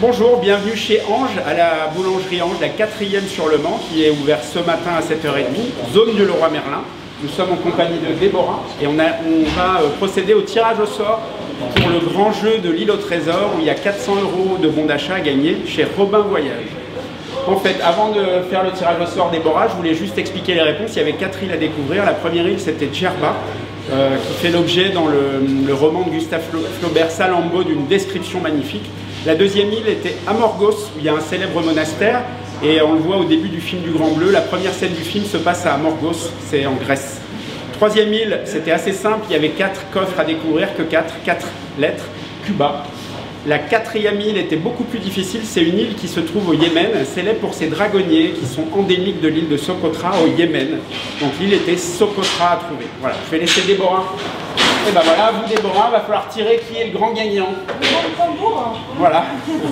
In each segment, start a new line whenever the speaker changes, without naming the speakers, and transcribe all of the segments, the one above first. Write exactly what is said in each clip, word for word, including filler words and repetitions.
Bonjour, bienvenue chez Ange, à la boulangerie Ange, la quatrième sur Le Mans, qui est ouverte ce matin à sept heures trente, zone du Leroy Merlin. Nous sommes en compagnie de Déborah et on, a, on va procéder au tirage au sort pour le grand jeu de l'île au trésor où il y a quatre cents euros de bons d'achat à gagner chez Robin Voyage. En fait, avant de faire le tirage au sort, Déborah, je voulais juste expliquer les réponses. Il y avait quatre îles à découvrir. La première île, c'était Djerba, euh, qui fait l'objet dans le, le roman de Gustave Flaubert, Salammbô, d'une description magnifique. La deuxième île était Amorgos, où il y a un célèbre monastère, et on le voit au début du film du Grand Bleu. La première scène du film se passe à Amorgos, c'est en Grèce. Troisième île, c'était assez simple, il y avait quatre coffres à découvrir, que quatre, quatre lettres, Cuba. La quatrième île était beaucoup plus difficile, c'est une île qui se trouve au Yémen, célèbre pour ses dragonniers qui sont endémiques de l'île de Socotra au Yémen. Donc l'île était Socotra à trouver. Voilà, je vais laisser Déborah. Et ben voilà, vous Déborah, va falloir tirer qui est le grand gagnant.
Le tambour.
Voilà.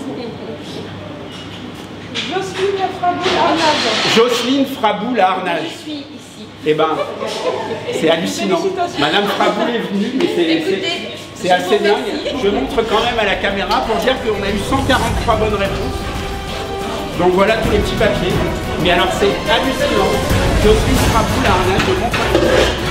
Jocelyne Fraboul-Arnage.
Jocelyne Fraboul-Arnage.
Je suis ici.
Eh ben, c'est hallucinant. Madame Fraboul est venue, mais c'est assez dingue. Je montre quand même à la caméra pour dire qu'on a eu cent quarante-trois bonnes réponses. Donc voilà tous les petits papiers. Mais alors c'est hallucinant. Jocelyne Fraboul-Arnage, je montre.